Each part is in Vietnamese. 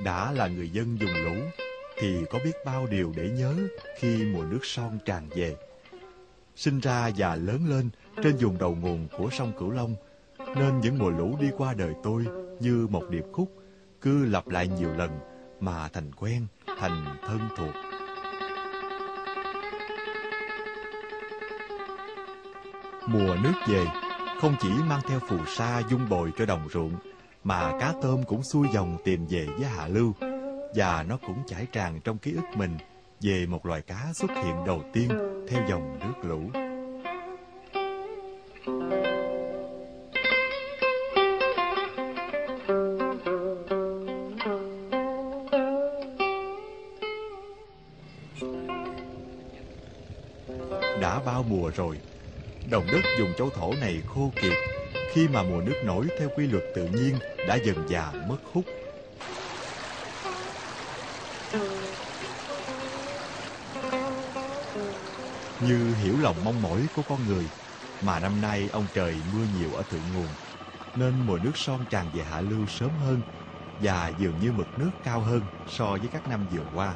Đã là người dân vùng lũ thì có biết bao điều để nhớ khi mùa nước son tràn về. Sinh ra và lớn lên trên vùng đầu nguồn của sông Cửu Long, nên những mùa lũ đi qua đời tôi như một điệp khúc, cứ lặp lại nhiều lần mà thành quen, thành thân thuộc. Mùa nước về, không chỉ mang theo phù sa dung bồi cho đồng ruộng, mà cá tôm cũng xuôi dòng tìm về với hạ lưu, và nó cũng chảy tràn trong ký ức mình về một loài cá xuất hiện đầu tiên theo dòng nước lũ. Đã bao mùa rồi, đồng đất vùng châu thổ này khô kiệt, khi mà mùa nước nổi theo quy luật tự nhiên đã dần dà mất hút. Như hiểu lòng mong mỏi của con người, mà năm nay ông trời mưa nhiều ở thượng nguồn, nên mùa nước son tràn về hạ lưu sớm hơn, và dường như mực nước cao hơn so với các năm vừa qua.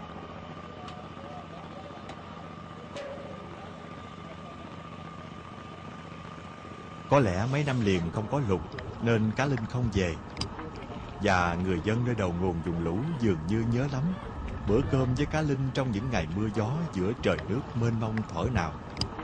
Có lẽ mấy năm liền không có lụt nên cá linh không về, và người dân nơi đầu nguồn vùng lũ dường như nhớ lắm bữa cơm với cá linh trong những ngày mưa gió giữa trời nước mênh mông thổi nào.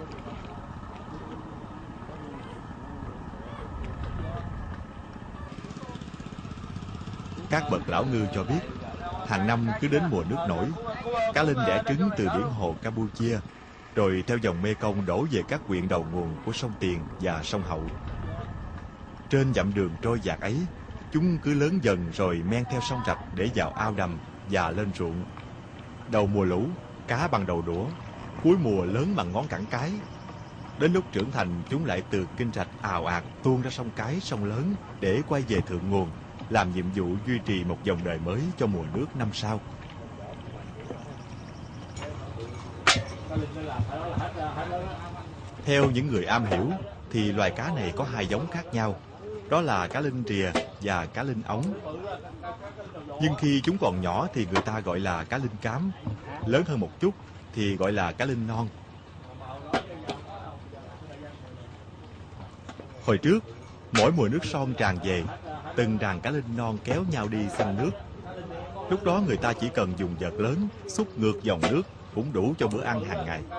Các bậc lão ngư cho biết, hàng năm cứ đến mùa nước nổi, cá linh đẻ trứng từ biển hồ Campuchia, rồi theo dòng Mekong đổ về các huyện đầu nguồn của sông Tiền và sông Hậu. Trên dặm đường trôi dạt ấy, chúng cứ lớn dần rồi men theo sông rạch để vào ao đầm và lên ruộng. Đầu mùa lũ, cá bằng đầu đũa, cuối mùa lớn bằng ngón cẳng cái. Đến lúc trưởng thành, chúng lại từ kênh rạch ào ạt tuôn ra sông Cái, sông lớn để quay về thượng nguồn, làm nhiệm vụ duy trì một dòng đời mới cho mùa nước năm sau. Theo những người am hiểu thì loài cá này có hai giống khác nhau, đó là cá linh rìa và cá linh ống. Nhưng khi chúng còn nhỏ thì người ta gọi là cá linh cám, lớn hơn một chút thì gọi là cá linh non. Hồi trước, mỗi mùa nước son tràn về, từng đàn cá linh non kéo nhau đi săn nước. Lúc đó người ta chỉ cần dùng vợt lớn xúc ngược dòng nước cũng đủ cho bữa ăn hàng ngày.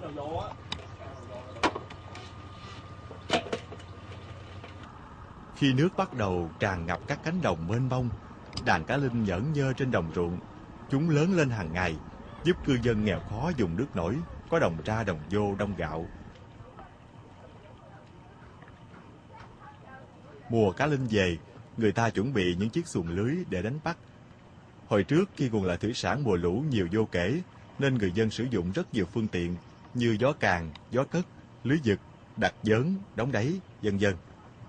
Khi nước bắt đầu tràn ngập các cánh đồng mênh mông, đàn cá linh nhởn nhơ trên đồng ruộng. Chúng lớn lên hàng ngày, giúp cư dân nghèo khó vùng nước nổi có đồng ra đồng vô đông gạo. Mùa cá linh về, người ta chuẩn bị những chiếc xuồng lưới để đánh bắt. Hồi trước khi nguồn lợi thủy sản mùa lũ nhiều vô kể, nên người dân sử dụng rất nhiều phương tiện như gió càng, gió cất, lưới giật, đặt vớn, đóng đáy, vân vân.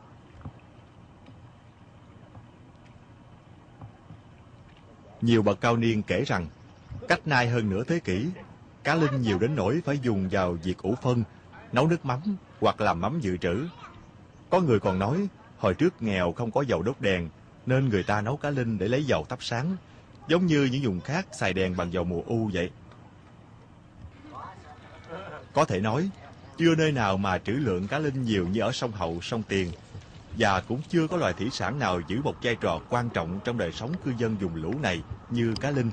Nhiều bậc cao niên kể rằng, cách nay hơn nửa thế kỷ, cá linh nhiều đến nỗi phải dùng vào việc ủ phân, nấu nước mắm hoặc làm mắm dự trữ. Có người còn nói, hồi trước nghèo không có dầu đốt đèn, nên người ta nấu cá linh để lấy dầu thắp sáng, giống như những vùng khác xài đèn bằng dầu mùa u vậy. Có thể nói, chưa nơi nào mà trữ lượng cá linh nhiều như ở sông Hậu, sông Tiền, và cũng chưa có loài thủy sản nào giữ một vai trò quan trọng trong đời sống cư dân vùng lũ này như cá linh.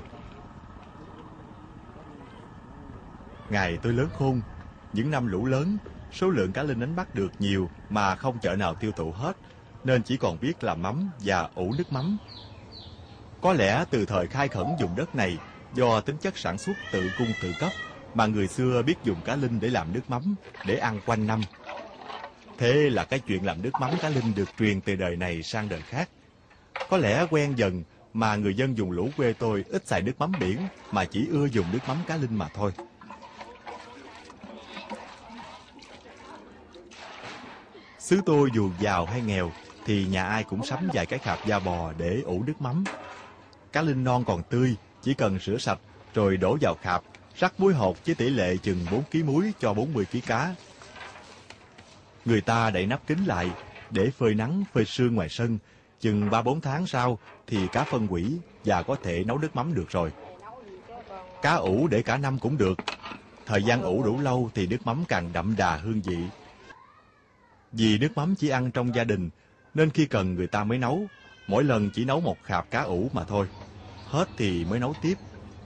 Ngày tôi lớn khôn, những năm lũ lớn, số lượng cá linh đánh bắt được nhiều mà không chợ nào tiêu thụ hết, nên chỉ còn biết làm mắm và ủ nước mắm. Có lẽ từ thời khai khẩn vùng đất này, do tính chất sản xuất tự cung tự cấp, mà người xưa biết dùng cá linh để làm nước mắm, để ăn quanh năm. Thế là cái chuyện làm nước mắm cá linh được truyền từ đời này sang đời khác. Có lẽ quen dần mà người dân vùng lũ quê tôi ít xài nước mắm biển, mà chỉ ưa dùng nước mắm cá linh mà thôi. Xứ tôi dù giàu hay nghèo thì nhà ai cũng sắm vài cái khạp da bò để ủ nước mắm. Cá linh non còn tươi, chỉ cần rửa sạch rồi đổ vào khạp, rắc muối hột với tỷ lệ chừng 4 kg muối cho 40 kg cá. Người ta đậy nắp kín lại để phơi nắng, phơi sương ngoài sân, Chừng 3-4 tháng sau thì cá phân hủy và có thể nấu nước mắm được rồi. Cá ủ để cả năm cũng được. Thời gian ủ đủ lâu thì nước mắm càng đậm đà hương vị. Vì nước mắm chỉ ăn trong gia đình nên khi cần người ta mới nấu. Mỗi lần chỉ nấu một khạp cá ủ mà thôi. Hết thì mới nấu tiếp.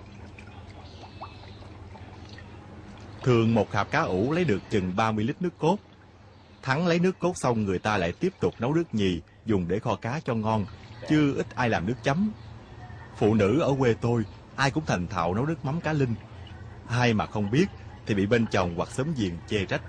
Thường một khạp cá ủ lấy được chừng 30 lít nước cốt. Thắng lấy nước cốt xong người ta lại tiếp tục nấu nước nhì dùng để kho cá cho ngon, chứ ít ai làm nước chấm. Phụ nữ ở quê tôi ai cũng thành thạo nấu nước mắm cá linh. Ai mà không biết thì bị bên chồng hoặc xóm giềng chê trách.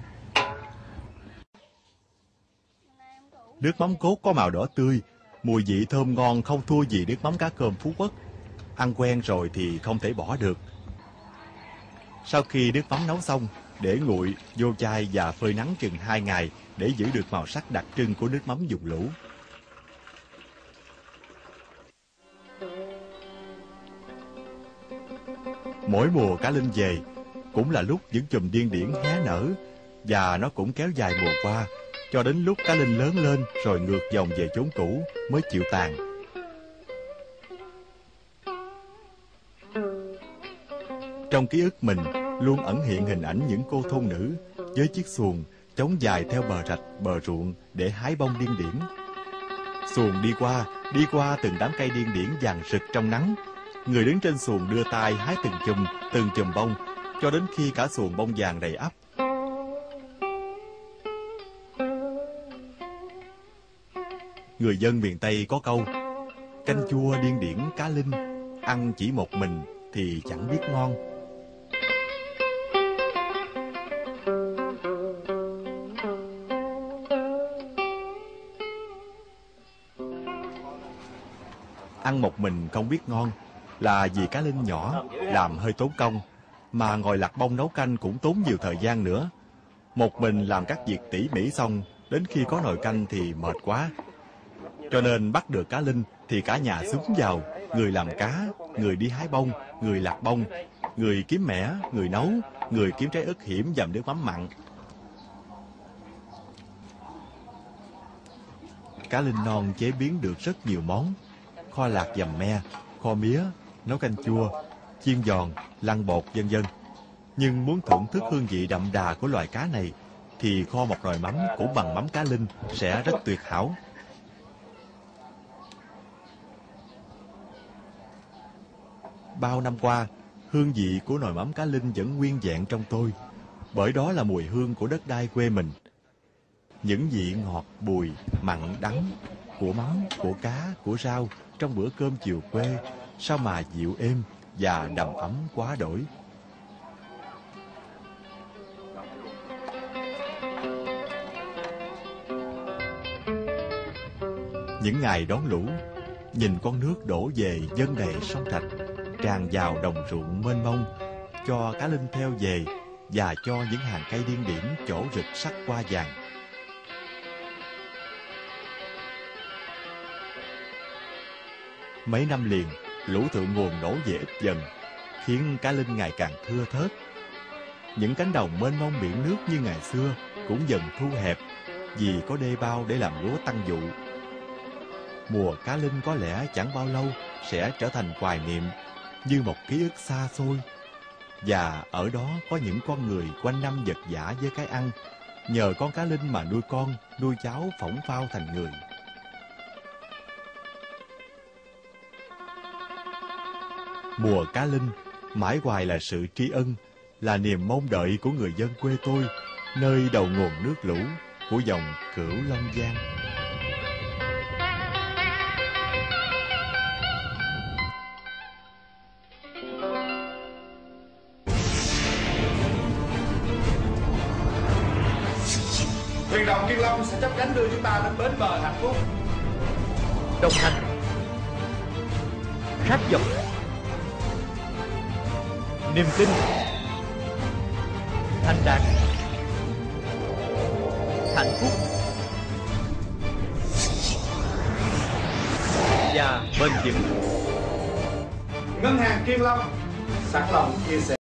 Nước mắm cốt có màu đỏ tươi, mùi vị thơm ngon không thua gì nước mắm cá cơm Phú Quốc. Ăn quen rồi thì không thể bỏ được. Sau khi nước mắm nấu xong, để nguội, vô chai và phơi nắng chừng 2 ngày để giữ được màu sắc đặc trưng của nước mắm dùng lũ. Mỗi mùa cá linh về cũng là lúc những chùm điên điển hé nở, và nó cũng kéo dài mùa qua cho đến lúc cá linh lớn lên rồi ngược dòng về chốn cũ mới chịu tàn. Trong ký ức mình luôn ẩn hiện hình ảnh những cô thôn nữ với chiếc xuồng chống dài theo bờ rạch, bờ ruộng để hái bông điên điển. Xuồng đi qua từng đám cây điên điển vàng rực trong nắng. Người đứng trên xuồng đưa tay hái từng chùm bông cho đến khi cả xuồng bông vàng đầy ắp. Người dân miền Tây có câu: canh chua điên điển cá linh, ăn chỉ một mình thì chẳng biết ngon. Ăn một mình không biết ngon là vì cá linh nhỏ, làm hơi tốn công, mà ngồi lặt bông nấu canh cũng tốn nhiều thời gian nữa. Một mình làm các việc tỉ mỉ xong, đến khi có nồi canh thì mệt quá. Cho nên bắt được cá linh thì cả nhà xúm vào, người làm cá, người đi hái bông, người lặt bông, người kiếm mẻ, người nấu, người kiếm trái ớt hiểm dầm nước mắm mặn. Cá linh non chế biến được rất nhiều món: kho lạc dầm me, kho mía, nấu canh chua, chiên giòn, lăn bột, vân vân. Nhưng muốn thưởng thức hương vị đậm đà của loài cá này thì kho một nồi mắm cũng bằng mắm cá linh sẽ rất tuyệt hảo. Bao năm qua, hương vị của nồi mắm cá linh vẫn nguyên vẹn trong tôi, bởi đó là mùi hương của đất đai quê mình. Những vị ngọt, bùi, mặn, đắng của mắm, của cá, của rau trong bữa cơm chiều quê sao mà dịu êm và đầm ấm quá đổi. Những ngày đón lũ, nhìn con nước đổ về dâng đầy sông rạch, tràn vào đồng ruộng mênh mông, cho cá linh theo về và cho những hàng cây điên điển chỗ rực sắc hoa vàng. Mấy năm liền, lũ thượng nguồn đổ về ít dần, khiến cá linh ngày càng thưa thớt. Những cánh đồng mênh mông biển nước như ngày xưa cũng dần thu hẹp vì có đê bao để làm lúa tăng vụ. Mùa cá linh có lẽ chẳng bao lâu sẽ trở thành hoài niệm, như một ký ức xa xôi. Và ở đó có những con người quanh năm vật vã với cái ăn, nhờ con cá linh mà nuôi con, nuôi cháu phỏng phao thành người. Mùa cá linh mãi hoài là sự tri ân, là niềm mong đợi của người dân quê tôi, nơi đầu nguồn nước lũ của dòng Cửu Long Giang. Thuyền đồng Kiên Long sẽ chấp cánh đưa chúng ta đến bến bờ hạnh phúc. Đồng hành, sát dọc, niềm tin, thành đạt, hạnh phúc và bền vững. Ngân hàng Kiên Long sẵn lòng chia sẻ.